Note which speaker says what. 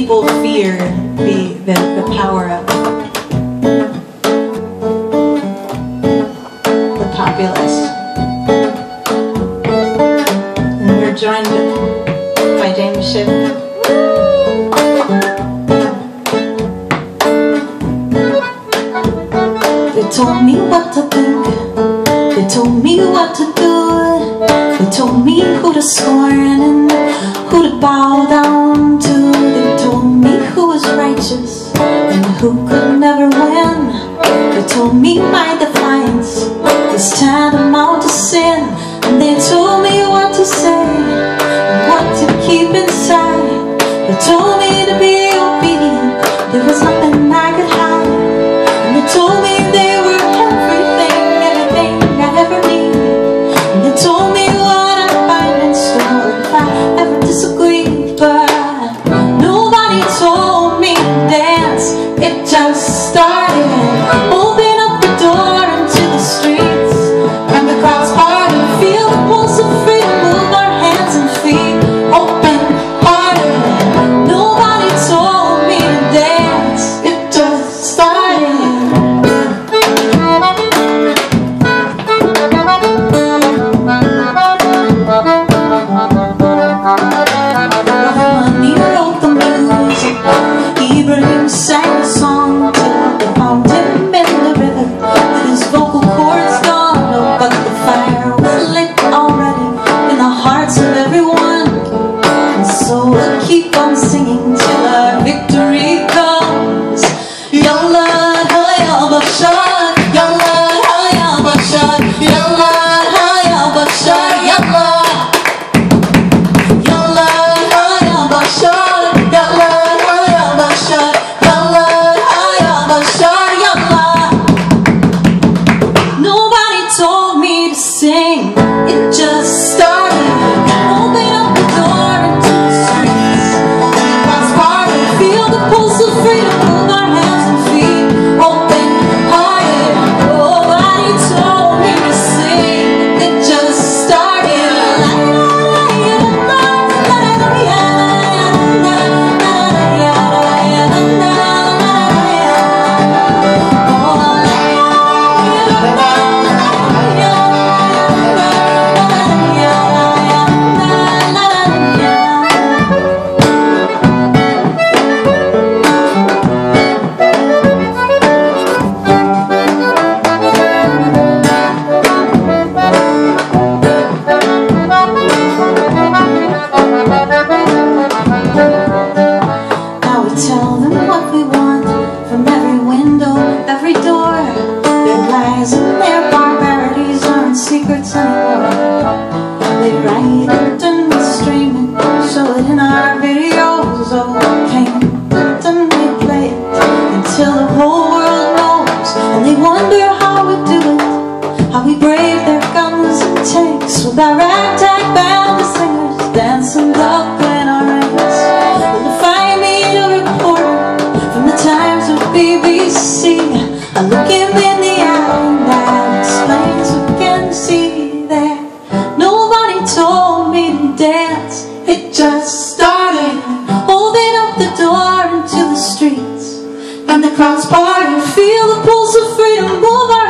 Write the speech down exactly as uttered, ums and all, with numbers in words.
Speaker 1: people fear the, the, the power of the populace. And we're joined by James Shipp. They told me what to think, they told me what to do, they told me who to scorn and who to bow down to. They told me who was righteous and who could never win. They told me my defiance was tantamount to sin. And they told me what to say and what to keep inside. They told me to be obedient, there was nothing I could hide. And they told me they were everything, everything I ever needed. And they told me what I'd find in store if I ever disagreed. But nobody told me to dance, it just started. Open up the door into the streets, and the crowds part and feel the pulse of freedom, move our hands and feet open hearted. Nobody told me to dance, it just started. He wrote the music, Ibrahim sang the song till they found him in the river with his vocal cords gone. Oh, but the fire was lit already in the hearts of everyone, and so we'll keep on singing till our victory comes. Yallah, hayya bashar, yallah, hayya bashar, yallah, hayya bashar, yallah. Told me to sing, it just started. Open up the door into the streets, and cross part and feel the pulse of freedom, move our hands and feet open hearted. Nobody told me to sing, it just started. Tell them what we want from every window, every door. Their lies and their barbarities aren't secrets anymore. They write it and we stream it, show it in our videos. Oh, paint it and we play it until the whole world knows. And they wonder how we do it, how we brave their guns and tanks with our ragtag band of singers dancing up in our ranks. B B C, I look him in the eye and that explains what we can see there. Nobody told me to dance, it just started. Open up the door into the streets, and the crowds part and feel the pulse of freedom, move our